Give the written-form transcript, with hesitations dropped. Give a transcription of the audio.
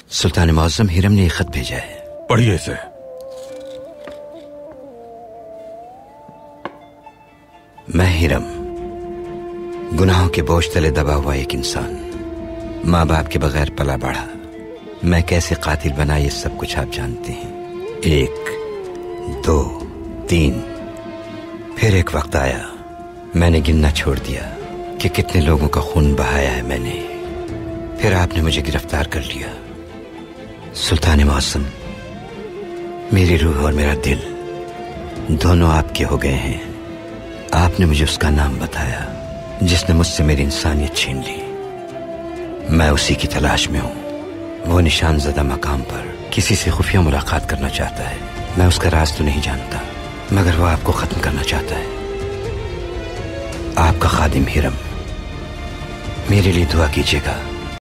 सुल्तान Muazzam Hiram ने एक खत भेजा है। पढ़िए इसे। मैं हिरम, गुनाहों के बोझ तले दबा हुआ एक इंसान, माँ बाप के बगैर पला बढ़ा। मैं कैसे कातिल बना ये सब कुछ आप जानते हैं। 1, 2, 3। फिर एक वक्त आया, मैंने गिनना छोड़ दिया कि कितने लोगों का खून बहाया है मैंने। फिर आपने मुझे गिरफ्तार कर लिया। सुल्तान मुअज़्ज़म, मेरी रूह और मेरा दिल दोनों आपके हो गए हैं। आपने मुझे उसका नाम बताया जिसने मुझसे मेरी इंसानियत छीन ली। मैं उसी की तलाश में हूं। वो निशानज़दा मकाम पर किसी से खुफिया मुलाकात करना चाहता है। मैं उसका राज तो नहीं जानता, मगर वो आपको खत्म करना चाहता है। आपका खादिम हिरम, मेरे लिए दुआ कीजिएगा।